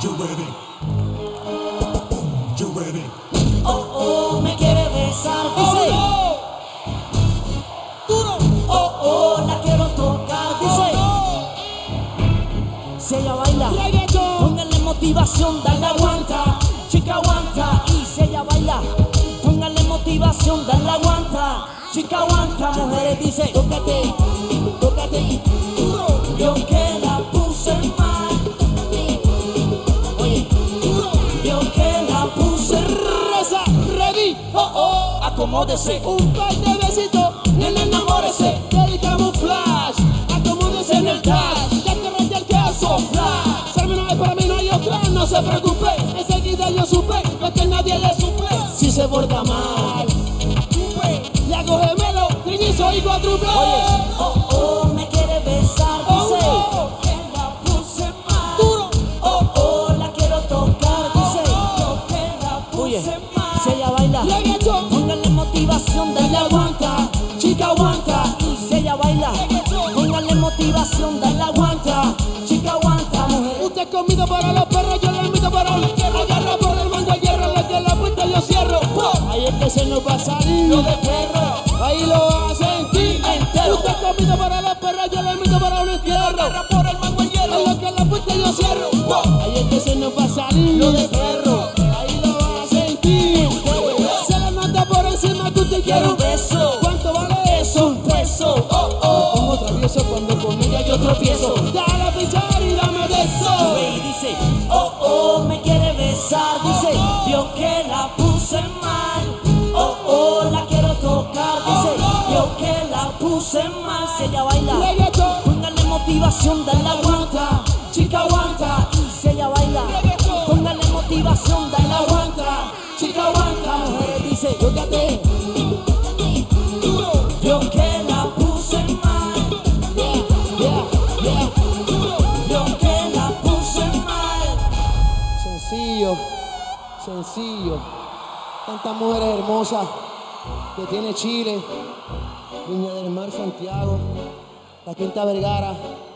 You ready? You ready? Oh, oh, me quiere besar, dice. Duro. Oh, oh, la quiero tocar, dice. Si ella baila, póngale motivación, dale aguanta. Chica aguanta, y si ella baila, póngale motivación, dale aguanta. Chica aguanta, mujeres dice, tócate, tócate. Yo que la puse mal. Oye, yo que la puse reza, ready. Oh, oh, acomódese. Un par de besitos, Nena, enamórese. dedicamos flash. Acomódese en el dash, ya que raya el caso. Flash. Serme no es para mí, no hay otra, no se preocupe. Enseguida yo supe, lo que nadie le suple. Si se borda mal. Le hago gemelo, trillizo y cuádruple. Oye, oh, oh, me quiere besar, dice. Oh, Que la puse mal. Duro. Oh, oh, la quiero tocar, dice. Yo que la puse mal. Si ella baila, Reggaeton. póngale motivación, dale aguanta. Chica aguanta. Y si ella baila, póngale motivación, dale aguanta. Chica aguanta, mujer. Usted comido para los perros, yo le invito para una tierra. Agarra por el mango, hierro, le que la puerta yo cierro. Ahí es que se nos va a salir. Lo de perro. Ahí lo va a sentir Entero. Usted comido para los perros, yo le invito para un entierro. Agarra por el mango el hierro. En lo que la puerta yo cierro. Ahí es que se nos va a salir. Lo de perro. Ahí lo va a sentir. Se la nota por encima que usted quiere Quiero un un beso. ¿Cuánto vale eso? Un peso. Oh, Me oh. pongo travieso cuando con ella yo tropiezo. Dale a pichar y dame de eso. Güey, dice, oh, oh, me quiere besar, dice, vio que la puse mal, oh, oh, la quiero tocar, dice, vio que la puse mal, si ella baila, Reggaeton. póngale motivación, dale aguanta, chica aguanta, y si ella baila, póngale motivación, dale aguanta, chica aguanta, mujeres dice, tócate, vio que la puse mal, vio que la puse mal. Sencillo, sencillo. Tantas mujeres hermosas que tiene Chile, Viña del Mar, Santiago, la Quinta Vergara.